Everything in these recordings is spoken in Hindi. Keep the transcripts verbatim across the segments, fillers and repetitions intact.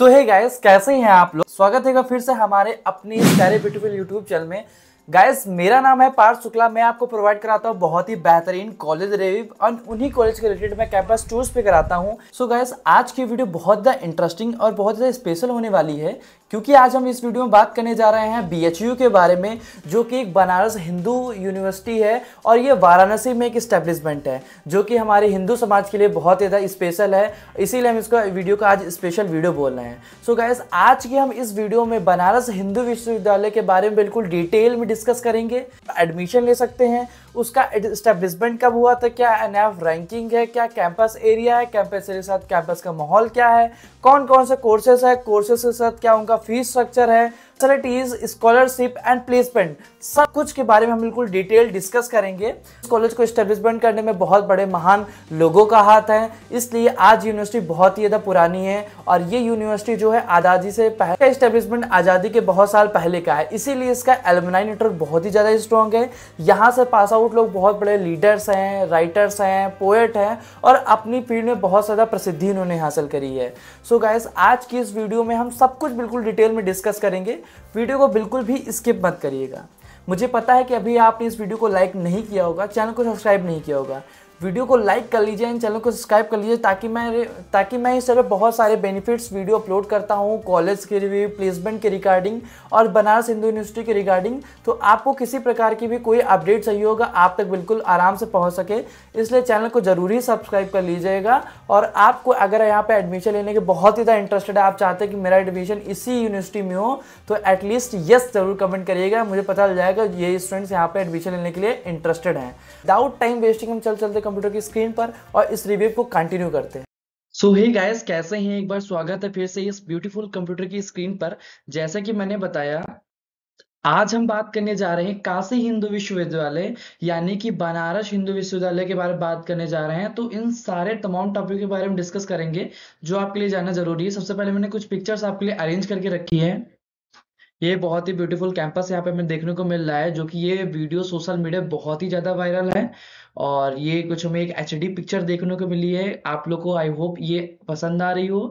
सो हे गाइस, कैसे हैं आप लोग। स्वागत है फिर से हमारे अपनी प्यारे ब्यूटीफुल यूट्यूब चैनल में। गाइस, मेरा नाम है पार्थ शुक्ला। मैं आपको प्रोवाइड कराता हूँ बहुत ही बेहतरीन कॉलेज रिव्यू और उन्हीं कॉलेज के रिलेटेड मैं कैंपस टूर्स पे कराता हूँ। सो गाइस, आज की वीडियो बहुत ज़्यादा इंटरेस्टिंग और बहुत ज़्यादा स्पेशल होने वाली है, क्योंकि आज हम इस वीडियो में बात करने जा रहे हैं बी एच यू के बारे में, जो कि एक बनारस हिंदू यूनिवर्सिटी है और ये वाराणसी में एक इस्टेब्लिशमेंट है जो कि हमारे हिंदू समाज के लिए बहुत ज़्यादा स्पेशल है। इसीलिए हम इसको वीडियो का आज स्पेशल वीडियो बोल रहे हैं। सो गाइस, आज की हम इस वीडियो में बनारस हिंदू विश्वविद्यालय के बारे में बिल्कुल डिटेल में डिस्कस करेंगे। एडमिशन ले सकते हैं, उसका एस्टेब्लिशमेंट कब हुआ था, क्या एन एफ रैंकिंग है, क्या कैंपस एरिया है, कैंपस के साथ कैंपस का माहौल क्या है, कौन कौन से कोर्सेज है, कोर्सेज के साथ क्या उनका फीस स्ट्रक्चर है, फैसिलिटीज, स्कॉलरशिप एंड प्लेसमेंट, सब कुछ के बारे में हम बिल्कुल डिटेल डिस्कस करेंगे। इस कॉलेज को एस्टेब्लिशमेंट करने में बहुत बड़े महान लोगों का हाथ है, इसलिए आज यूनिवर्सिटी बहुत ही ज़्यादा पुरानी है और ये यूनिवर्सिटी जो है आज़ादी से पहले का एस्टेब्लिशमेंट आज़ादी के बहुत साल पहले का है, इसीलिए इसका एलुमनाई नेटवर्क बहुत ही ज़्यादा स्ट्रॉन्ग है। यहाँ से पास आउट लोग बहुत बड़े लीडर्स हैं, राइटर्स हैं, पोएट हैं और अपनी फील्ड में बहुत ज़्यादा प्रसिद्धि उन्होंने हासिल करी है। सो गाइस, आज की इस वीडियो में हम सब कुछ बिल्कुल डिटेल में डिस्कस करेंगे। वीडियो को बिल्कुल भी स्किप मत करिएगा। मुझे पता है कि अभी आपने इस वीडियो को लाइक नहीं किया होगा, चैनल को सब्सक्राइब नहीं किया होगा। वीडियो को लाइक कर लीजिए, इन चैनल को सब्सक्राइब कर लीजिए, ताकि मैं ताकि मैं इस तरह बहुत सारे बेनिफिट्स वीडियो अपलोड करता हूँ कॉलेज के रिव्यू, प्लेसमेंट के रिगार्डिंग और बनारस हिंदू यूनिवर्सिटी के रिगार्डिंग। तो आपको किसी प्रकार की भी कोई अपडेट चाहिए होगा, आप तक बिल्कुल आराम से पहुँच सके, इसलिए चैनल को जरूरी सब्सक्राइब कर लीजिएगा। और आपको अगर यहाँ पे एडमिशन लेने के बहुत ही ज़्यादा इंटरेस्टेड है, आप चाहते हैं कि मेरा एडमिशन इसी यूनिवर्सिटी में हो, तो एटलीस्ट यस जरूर कमेंट करिएगा, मुझे पता चल जाएगा ये स्टूडेंट्स यहाँ पे एडमिशन लेने के लिए इंटरेस्टेड हैं। विदाउट टाइम वेस्टिंग हम चल चलते कंप्यूटर की स्क्रीन पर और इस रिव्यू को कंटिन्यू करते हैं। सो हे गाइस, कैसे हैं। एक बार स्वागत है फिर से इस ब्यूटीफुल कंप्यूटर की स्क्रीन पर। जैसा कि मैंने बताया, आज हम बात करने जा रहे हैं काशी हिंदू विश्वविद्यालय यानी कि बनारस हिंदू विश्वविद्यालय के बारे में बात करने जा रहे हैं। तो इन सारे तमाम टॉपिक के बारे में डिस्कस करेंगे जो आपके लिए जानना जरूरी है। सबसे पहले मैंने कुछ पिक्चर्स आपके लिए अरेंज करके रखी है। ये बहुत ही ब्यूटीफुल कैंपस यहाँ पे हमें देखने को मिल रहा है, जो कि ये वीडियो सोशल मीडिया बहुत ही ज़्यादा वायरल है और ये कुछ हमें एक एच डी पिक्चर देखने को मिली है। आप लोग को आई होप ये पसंद आ रही हो।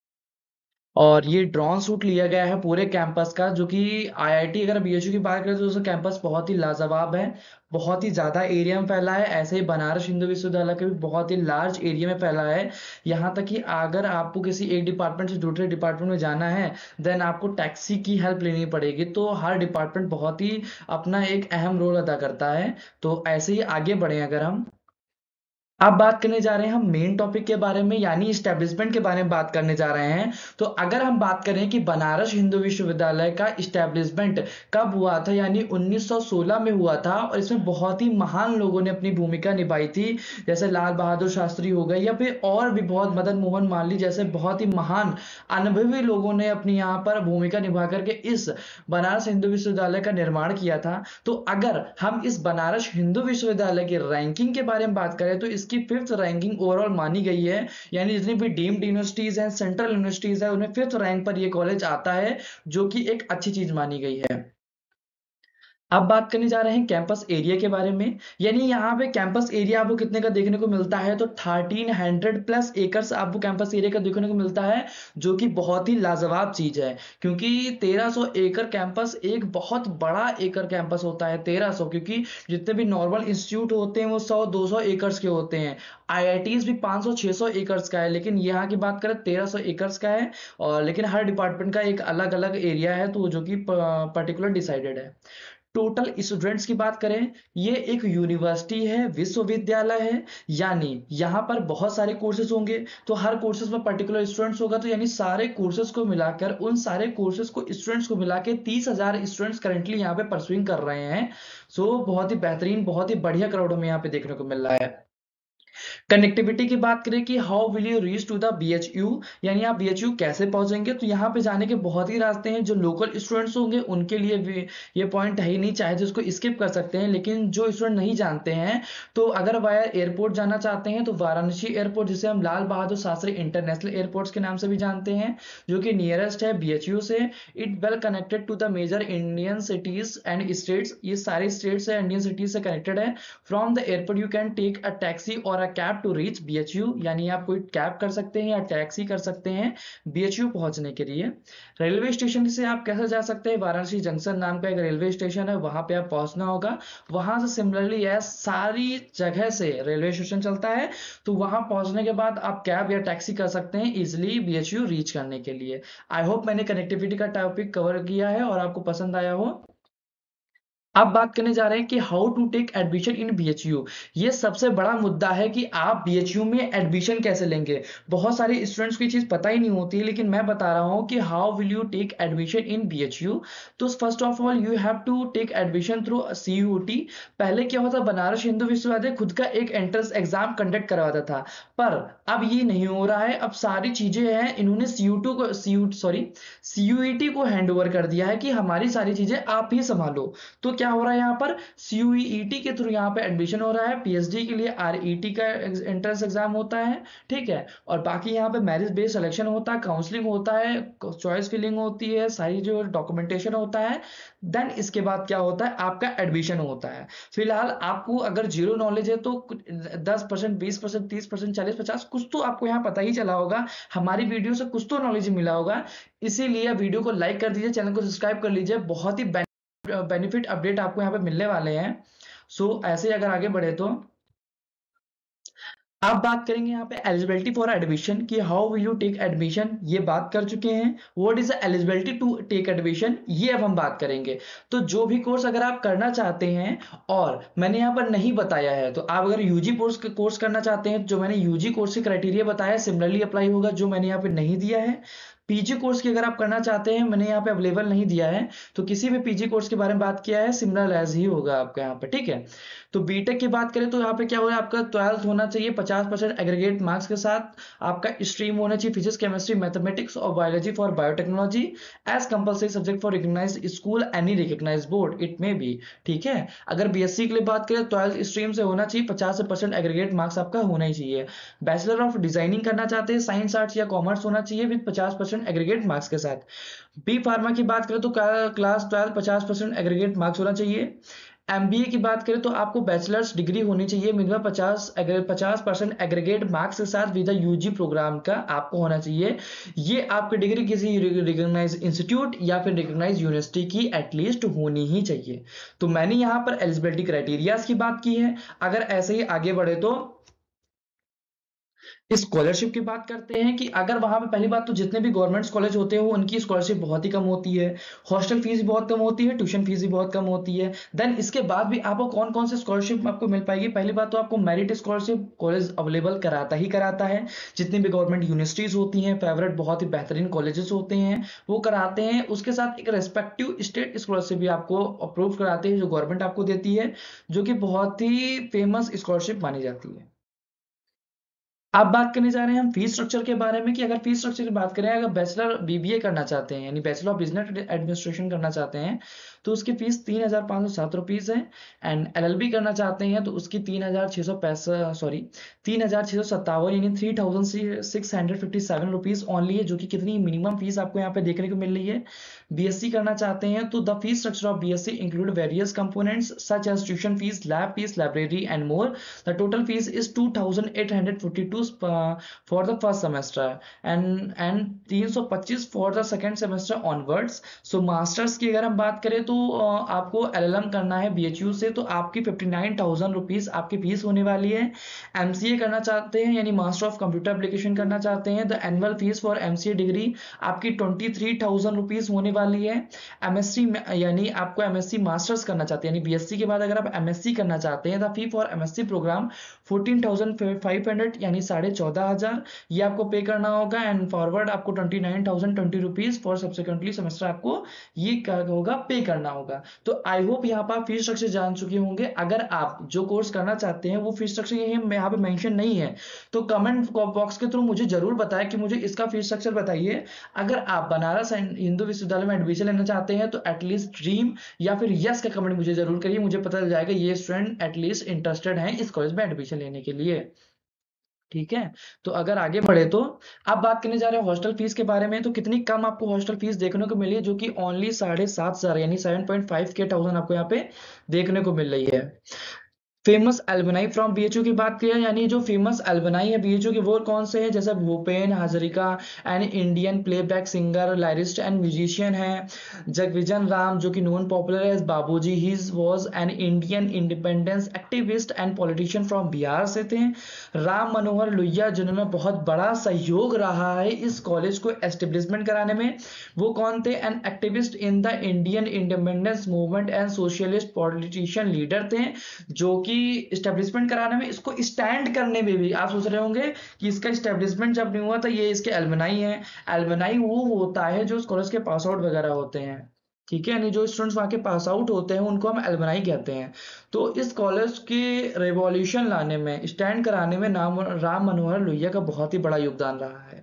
और ये ड्रोन शूट लिया गया है पूरे कैंपस का, जो कि आई आई टी अगर बी एच यू की बात करें तो उसका कैंपस बहुत ही लाजवाब है, बहुत ही ज़्यादा एरिया में फैला है। ऐसे ही बनारस हिंदू विश्वविद्यालय का भी बहुत ही लार्ज एरिया में फैला है। यहाँ तक कि अगर आपको किसी एक डिपार्टमेंट से दूसरे डिपार्टमेंट में जाना है, देन आपको टैक्सी की हेल्प लेनी पड़ेगी। तो हर डिपार्टमेंट बहुत ही अपना एक अहम रोल अदा करता है। तो ऐसे ही आगे बढ़े अगर हम अब बात करने जा रहे हैं हम मेन टॉपिक के बारे में, यानी इस्टेब्लिशमेंट के बारे में बात करने जा रहे हैं। तो अगर हम बात करें कि बनारस हिंदू विश्वविद्यालय का इस्टेब्लिशमेंट कब हुआ था, यानी उन्नीस सौ सोलह में हुआ था और इसमें बहुत ही महान लोगों ने अपनी भूमिका निभाई थी, जैसे लाल बहादुर शास्त्री हो गए या फिर और भी बहुत, मदन मोहन मालवीय जैसे बहुत ही महान अनुभवी लोगों ने अपनी यहाँ पर भूमिका निभा करके इस बनारस हिंदू विश्वविद्यालय का निर्माण किया था। तो अगर हम इस बनारस हिंदू विश्वविद्यालय की रैंकिंग के बारे में बात करें तो की फिफ्थ रैंकिंग ओवरऑल मानी गई है, यानी जितनी भी डीम्ड यूनिवर्सिटीज हैं, सेंट्रल यूनिवर्सिटीज है, उनमें फिफ्थ रैंक पर ये कॉलेज आता है, जो कि एक अच्छी चीज मानी गई है। अब बात करने जा रहे हैं कैंपस एरिया के बारे में, यानी यहाँ पे कैंपस एरिया आपको कितने का देखने को मिलता है, तो थर्टीन हंड्रेड प्लस एकर्स आपको कैंपस एरिया का देखने को मिलता है, जो कि बहुत ही लाजवाब चीज है, क्योंकि तेरह सौ एकड़ कैंपस एक बहुत बड़ा एकड़ कैंपस होता है। तेरह सौ, क्योंकि जितने भी नॉर्मल इंस्टीट्यूट होते हैं वो सौ दो सौ एकर्स के होते हैं, आई आई टीज भी पाँच सौ छह सौ एकर्स का है, लेकिन यहाँ की बात करें तेरह सौ एकर्स का है। और लेकिन हर डिपार्टमेंट का एक अलग अलग एरिया है, तो जो कि पर्टिकुलर डिसाइडेड है। टोटल स्टूडेंट्स की बात करें, ये एक यूनिवर्सिटी है, विश्वविद्यालय है, यानी यहाँ पर बहुत सारे कोर्सेज होंगे, तो हर कोर्सेज में पर्टिकुलर स्टूडेंट्स होगा, तो यानी सारे कोर्सेज को मिलाकर, उन सारे कोर्सेज को स्टूडेंट्स को मिला के तीस हजार स्टूडेंट्स करंटली यहाँ पे परसुइंग कर रहे हैं। सो बहुत ही बेहतरीन, बहुत ही बढ़िया क्राउड हमें यहाँ पे देखने को मिल रहा है। कनेक्टिविटी की बात करें कि how will you reach to the B H U, यानी आप बी एच यू कैसे पहुंचेंगे, तो यहाँ पे जाने के बहुत ही रास्ते हैं। जो लोकल स्टूडेंट्स होंगे उनके लिए भी ये पॉइंट है ही नहीं, चाहे जिसको स्किप कर सकते हैं, लेकिन जो स्टूडेंट नहीं जानते हैं, तो अगर वाया एयरपोर्ट जाना चाहते हैं तो वाराणसी एयरपोर्ट, जिसे हम लाल बहादुर शास्त्री इंटरनेशनल एयरपोर्ट के नाम से भी जानते हैं, जो कि नियरेस्ट है बी एच यू से। It well connected to the major Indian cities and states, ये सारे स्टेट्स है इंडियन सिटीज से कनेक्टेड है। From the airport you can take a taxi और a cab cab to reach B H U, यानी आप कोई कैब कर सकते हैं या टैक्सी कर सकते हैं बी एच यू पहुंचने के लिए। रेलवे स्टेशन से आप कैसे जा सकते हैं, वाराणसी जंक्शन नाम का एक रेलवे स्टेशन है, वहां पे आप पहुंचना होगा। वहां से सिमिलरली है सारी जगह से रेलवे स्टेशन चलता है, तो वहां पहुंचने के बाद आप कैब या टैक्सी कर सकते हैं easily B H U reach करने के लिए। आई होप मैंने कनेक्टिविटी का टॉपिक कवर किया है और आपको पसंद आया हो। अब बात करने जा रहे हैं कि how to take admission in B H U. ये सबसे बड़ा मुद्दा है कि आप बी एच यू में एडमिशन कैसे लेंगे। बहुत सारे स्टूडेंट्स को ये चीज पता ही नहीं होती है, लेकिन मैं बता रहा हूं कि how will you take admission in B H U. तो first of all you have to take admission through C U T. पहले क्या होता, बनारस हिंदू विश्वविद्यालय खुद का एक एंट्रेंस एग्जाम कंडक्ट करवाता था, पर अब ये नहीं हो रहा है। अब सारी चीजें हैं, इन्होंने सी यू टू को C U sorry C U E T को हैंड ओवर कर दिया है कि हमारी सारी चीजें आप ही संभालो। तो क्या हो रहा है, यहाँ पर सी यू ई टी के थ्रू यहाँ पे एडमिशन हो रहा है। पी एच डी के लिए आर ई टी का एंट्रेंस एग्जाम होता है, ठीक है। और बाकी यहाँ पे मेरिट बेस्ड सिलेक्शन होता है, काउंसलिंग होता है, चॉइस फिलिंग होती है, सारी जो डॉक्यूमेंटेशन होता है। देन इसके बाद क्या होता है, आपका एडमिशन होता है। फिलहाल आपको अगर जीरो नॉलेज है तो दस परसेंट बीस परसेंट तीस परसेंट चालीस पचास कुछ तो आपको यहाँ पता ही चला होगा, हमारी वीडियो से कुछ तो नॉलेज मिला होगा। इसीलिए वीडियो को लाइक कर दीजिए, चैनल को सब्सक्राइब कर लीजिए, बहुत ही बेनिफिट अपडेट आपको यहाँ पे मिलने वाले हैं। सो so, ऐसे अगर आगे बढ़े तो आप बात करेंगे यहाँ पे एलिजिबिलिटी फॉर एडमिशन कि how will you take admission, ये बात कर चुके हैं। What is eligibility to take admission, ये अब हम बात करेंगे। तो जो भी कोर्स अगर आप करना चाहते हैं और मैंने यहाँ पर नहीं बताया है, तो आप अगर यूजी कोर्स कोर्स करना चाहते हैं, जो मैंने यूजी कोर्स के क्राइटेरिया बताया सिमिलरली अप्लाई होगा, जो मैंने यहाँ पे नहीं दिया है। पीजी कोर्स की अगर आप करना चाहते हैं, मैंने यहाँ पे अवेलेबल नहीं दिया है, तो किसी भी पीजी कोर्स के बारे में बात किया है सिमिलर एज ही होगा आपका यहाँ पे, ठीक है। तो बीटेक की बात करें तो यहाँ पे क्या हो रहा है, आपका ट्वेल्थ होना चाहिए पचास परसेंट एग्रीगेट मार्क्स के साथ। आपका स्ट्रीम होना चाहिए फिजिक्स केमिस्ट्री मैथमेटिक्स और biology for biotechnology as compulsory subject for recognised school any recognised board it में बी, ठीक है। अगर बीएससी के लिए बात करें, ट्वेल्थ स्ट्रीम से होना चाहिए पचास परसेंट एग्रीगेट मार्क्स आपका होना ही चाहिए। बैचलर ऑफ डिजाइनिंग करना चाहते हैं, साइंस आर्ट्स या कॉमर्स होना चाहिए विद पचास परसेंट एग्रीगेट मार्क्स के साथ। बी फार्मा की बात करें तो क्लास ट्वेल्व पचास परसेंट एग्रीगेट मार्क्स होना चाहिए। एमबीए की बात करें तो आपको बैचलर्स डिग्री होनी चाहिए मिनिमम पचास पचास परसेंट एग्रीगेट मार्क्स के साथ विद यूजी प्रोग्राम का आपको होना चाहिए। ये आपकी डिग्री किसी रिकॉग्नाइज्ड इंस्टीट्यूट या फिर रिकॉग्नाइज्ड यूनिवर्सिटी की एटलीस्ट होनी ही चाहिए। तो मैंने यहाँ पर एलिजिबिलिटी क्राइटेरियाज की बात की है। अगर ऐसे ही आगे बढ़े तो स्कॉलरशिप की बात करते हैं कि अगर वहां पे पहली बात तो जितने भी गवर्नमेंट कॉलेज होते हैं उनकी स्कॉलरशिप बहुत ही कम होती है, हॉस्टल फीस भी बहुत कम होती है, ट्यूशन फीस भी बहुत कम होती है। देन इसके बाद भी आपको कौन कौन से स्कॉलरशिप आपको मिल पाएगी, पहली बात तो आपको मेरिट स्कॉलरशिप कॉलेज अवेलेबल कराता ही कराता है। जितनी भी गवर्नमेंट यूनिवर्सिटीज होती हैं, फेवरेट बहुत ही बेहतरीन कॉलेजेस होते हैं, वो कराते हैं। उसके साथ एक रेस्पेक्टिव स्टेट स्कॉलरशिप भी आपको अप्रूव कराते हैं, जो गवर्नमेंट आपको देती है, जो कि बहुत ही फेमस स्कॉलरशिप मानी जाती है। आप बात करने जा रहे हैं हम फीस स्ट्रक्चर के बारे में कि अगर फीस स्ट्रक्चर की बात करें, अगर बैचलर बीबीए करना चाहते हैं यानी बैचलर ऑफ बिजनेस एडमिनिस्ट्रेशन करना चाहते हैं तो उसकी फीस तीन हजार पाँच सौ सात रुपीज है। एंड एलएलबी करना चाहते हैं तो उसकी तीन हजार छः सौ पैंसठ सॉरी तीन हजार छः सौ सत्तावन यानी three thousand six hundred fifty seven rupees only है, जो कि कितनी मिनिमम फीस आपको यहाँ पे देखने को मिल रही है। बीएससी करना चाहते हैं तो the fees structure of BSc include various components such as tuition fees, lab fees, library and more. The total fees is two thousand eight hundred forty two for the first semester and and तीन सौ पच्चीस for the second semester onwards. So masters की अगर हम बात करें तो uh, आपको एलएलएम करना है बीएचयू से तो आपकी फिफ्टी नाइन थाउजेंड रुपीज आपकी फीस होने वाली है। एमसीए करना चाहते हैं यानी मास्टर ऑफ कंप्यूटर एप्लीकेशन करना चाहते हैं, the annual fees for MCA degree आपकी ट्वेंटी थ्री थाउजेंड रुपीज होने वाली है। एमएससी यानी आपको एमएससी मास्टर्स करना चाहते हैं यानी बीएससी के बाद अगर आप एमएससी करना चाहते हैं, the fee for MSc program fourteen thousand five hundred यानी साढ़े चौदह हजार ये आपको पे करना होगा। एंड फॉरवर्ड आपको twenty nine thousand twenty rupees for subsequently semester आपको ये क्या होगा पे करना होगा। तो आई होप यहाँ पर फीस स्ट्रक्चर जान चुके होंगे। अगर आप जो कोर्स करना चाहते हैं वो फीस स्ट्रक्चर यहाँ पे मेंशन नहीं है तो कमेंट बॉक्स के थ्रू मुझे जरूर बताएं कि मुझे इसका फीस स्ट्रक्चर बताइए। अगर आप बनारस हिंदू विश्वविद्यालय में एडमिशन लेना चाहते हैं तो एटलीस्ट ड्रीम या फिर यस का कमेंट मुझे जरूर करिए, मुझे पता चल जाएगा ये स्टूडेंट एटलीस्ट इंटरेस्टेड हैं इस कॉलेज में एडमिशन लेने के लिए, ठीक है। तो अगर आगे बढ़े तो आप बात करने जा रहे हैं हॉस्टल फीस के बारे में। तो कितनी कम आपको हॉस्टल फीस देखने को मिली है, जो कि ओनली साढ़े सात हजार यानी सेवन पॉइंट फाइव के थाउजेंड आपको यहाँ पे देखने को मिल रही है। फेमस एल्बनाई फ्रॉम बीएचयू की बात करें, यानी जो फेमस एल्बनाई है बीएचयू के वो कौन से हैं, जैसे Bhupen Hazarika and Indian playback singer, lyricist and musician है। जगविजन राम जो कि known popular as Babuji, he was an Indian independence activist and politician from Bihar से थे। राम मनोहर लोहिया जिन्होंने बहुत बड़ा सहयोग रहा है इस कॉलेज को एस्टेब्लिशमेंट कराने में, वो कौन थे, an activist in the Indian independence movement and socialist politician leader थे, जो कि इस्टेब्लिशमेंट कराने में, इसको स्टैंड करने में भी। आप सोच रहे होंगे कि इसका इस्टेब्लिशमेंट जब नहीं हुआ था, ये इसके एल्मनाई है। एल्मनाई वो होता है जो उस कॉलेज के पास आउट वगैरह होते हैं, ठीक है, यानी जो स्टूडेंट्स वहाँ के पास आउट होते हैं उनको हम एल्मनाई कहते हैं। तो इस कॉलेज के रेवोल्यूशन लाने में, स्टैंड कराने में नाम राम मनोहर लोहिया का बहुत ही बड़ा योगदान रहा है।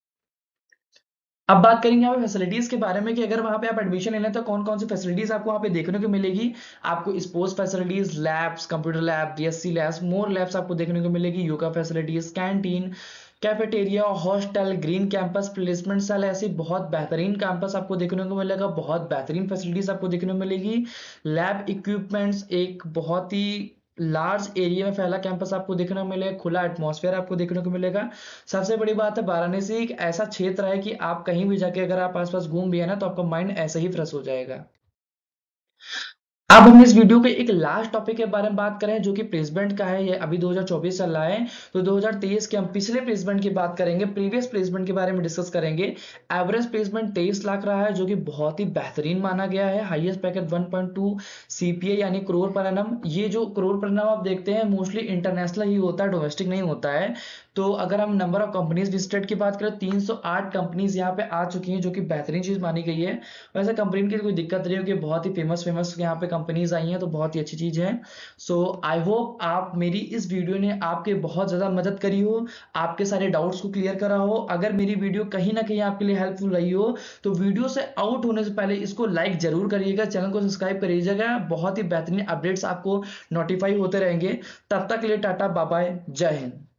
अब बात करेंगे यहाँ पे फैसिलिटीज के बारे में कि अगर वहां पे आप एडमिशन लेना है तो कौन कौन सी फैसिलिटीज आपको वहां पे देखने को मिलेगी। आपको sports facilities, labs, computer lab, DSC labs, more labs आपको देखने को मिलेगी, yoga facilities, canteen, cafeteria, hostel, green campus, placement cell, ऐसी बहुत बेहतरीन कैंपस आपको देखने को मिलेगा, बहुत बेहतरीन फैसिलिटीज आपको देखने को मिलेगी। लैब इक्विपमेंट्स, एक बहुत ही लार्ज एरिया में फैला कैंपस आपको देखने को मिलेगा, खुला एटमॉस्फेयर आपको देखने को मिलेगा। सबसे बड़ी बात है, वाराणसी एक ऐसा क्षेत्र है कि आप कहीं भी जाके अगर आप आसपास घूम भी है ना तो आपका माइंड ऐसे ही फ्रेश हो जाएगा। अब हम इस वीडियो के एक लास्ट टॉपिक के बारे में बात करें जो कि प्लेसमेंट का है। ये अभी दो हज़ार चौबीस चल रहा है, तो दो हज़ार तेईस के हम पिछले प्लेसमेंट की बात करेंगे, प्रीवियस प्लेसमेंट के बारे में डिस्कस करेंगे। एवरेज प्लेसमेंट तेईस लाख रहा है जो कि बहुत ही बेहतरीन माना गया है। Highest package one point two CPA यानी करोड़ पर एनम। ये जो करोड़ पर एनम आप देखते हैं मोस्टली इंटरनेशनल ही होता है, डोमेस्टिक नहीं होता है। तो अगर हम नंबर ऑफ कंपनीज लिस्टेड की बात करें, तीन सौ आठ कंपनीज यहाँ पे आ चुकी हैं जो कि बेहतरीन चीज मानी गई है। वैसे कंपनी की कोई दिक्कत नहीं होगी, बहुत ही फेमस फेमस यहाँ पे कंपनीज आई हैं, तो बहुत ही अच्छी चीज है। सो आई होप आप मेरी इस वीडियो ने आपके बहुत ज्यादा मदद करी हो, आपके सारे डाउट्स को क्लियर करा हो। अगर मेरी वीडियो कहीं ना कहीं आपके लिए हेल्पफुल रही हो तो वीडियो से आउट होने से पहले इसको लाइक जरूर करिएगा, चैनल को सब्सक्राइब करिएगा। बहुत ही बेहतरीन अपडेट्स आपको नोटिफाई होते रहेंगे। तब तक के लिए टाटा बाय बाय, जय हिंद।